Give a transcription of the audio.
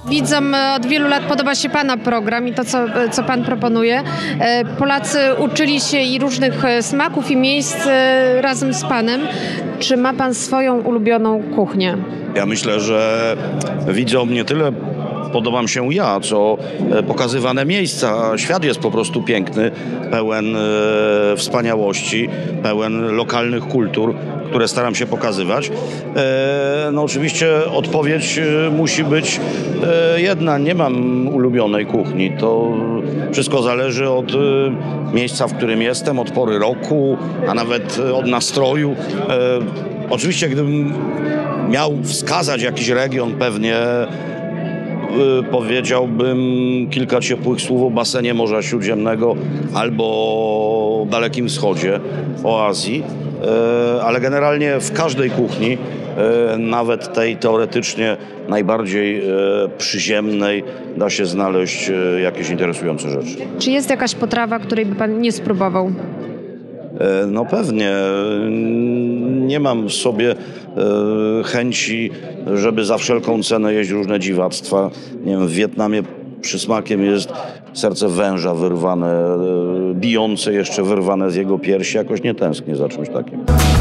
Widzom od wielu lat podoba się Pana program i to, co Pan proponuje. Polacy uczyli się i różnych smaków i miejsc razem z Panem. Czy ma Pan swoją ulubioną kuchnię? Ja myślę, że widzom nie tyle podobam się ja, co pokazywane miejsca. Świat jest po prostu piękny, pełen wspaniałości, pełen lokalnych kultur, które staram się pokazywać. No oczywiście odpowiedź musi być jedna. Nie mam ulubionej kuchni. To wszystko zależy od miejsca, w którym jestem, od pory roku, a nawet od nastroju. Oczywiście, gdybym miał wskazać jakiś region, pewnie powiedziałbym kilka ciepłych słów o basenie Morza Śródziemnego albo o Dalekim Wschodzie, o Azji, ale generalnie w każdej kuchni, nawet tej teoretycznie najbardziej przyziemnej, da się znaleźć jakieś interesujące rzeczy. Czy jest jakaś potrawa, której by Pan nie spróbował? No pewnie. Nie mam w sobie chęci, żeby za wszelką cenę jeść różne dziwactwa. Nie wiem, w Wietnamie przysmakiem jest serce węża wyrwane, bijące jeszcze wyrwane z jego piersi. Jakoś nie tęsknię za czymś takim.